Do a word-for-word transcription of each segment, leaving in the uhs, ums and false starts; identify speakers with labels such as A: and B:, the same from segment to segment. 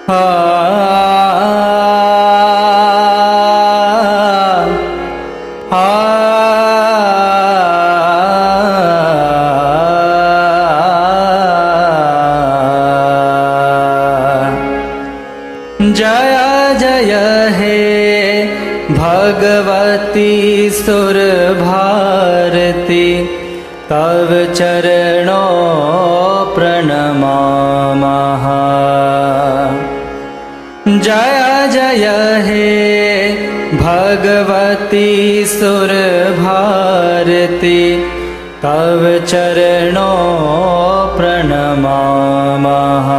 A: आ जय जय हे भगवती सुर भारती तव चरणों प्रणमामः। जय जय हे भगवती सुर भारती तव चरणों प्रणमामः।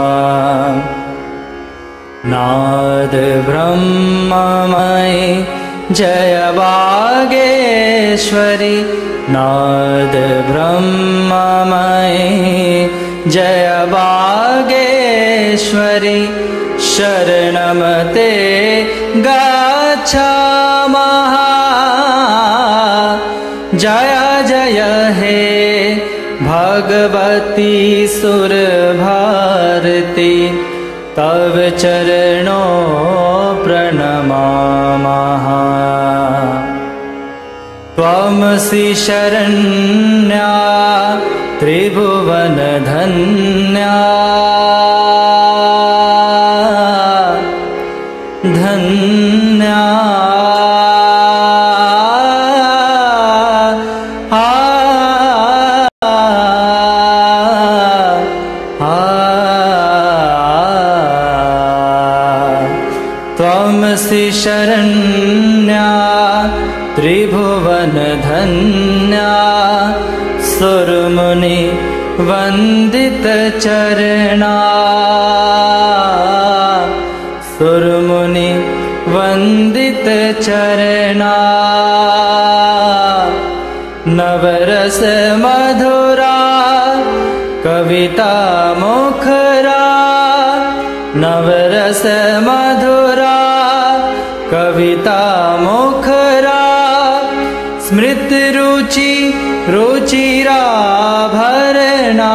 A: नाद ब्रह्ममयी जय वागेश्वरी नाद ब्रह्ममयी जय वागेश्वरी शरणं ते गच्छामः। जय जय हे भगवती सुर भारती तव चरणों प्रणमामः। त्वमसि शरण्या त्रिभुवनधन्या धन्या त्वमसि शरण्या त्रिभुवनधन्या सुरमुनि वन्दित चरणा सुरमुनि वन्दित चरणा नवरस मधुरा कविता मुखरा नवरस मधुरा कविता मुखरा स्मृत रुचि रुचिराभरणा।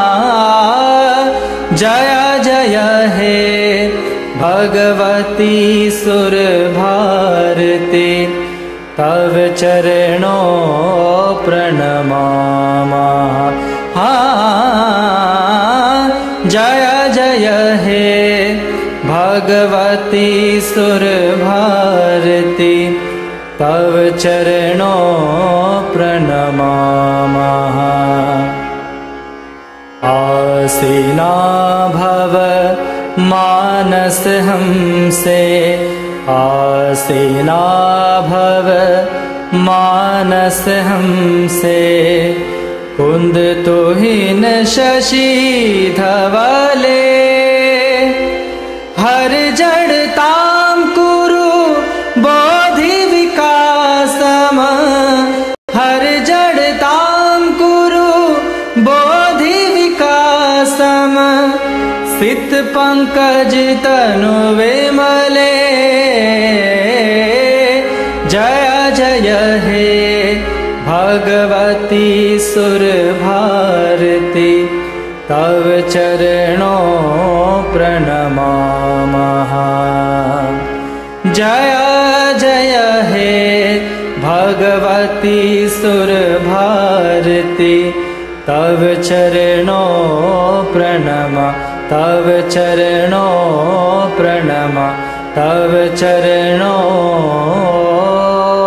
A: जय जय हे भगवती सुर भारती तव चरणों प्रणमामः। हाँ जय जय हे भगवती सुर भारती तव चरणों प्रणमामः। आसीना भव मानस हमसे आसीना भव मानस हमसे कुंद तुहिन शशि धवले हर जड़तां कुरु बोधि विकासम हर जड़तां कुरु बोधि विकासम सित पंकज तनु विमले। जय जय हे भगवती सुर भारती तव चरणों प्रणमामः। जय जय हे भगवती सुर भारती तव चरणों प्रणमा तव चरणों प्रणमा तव चरणों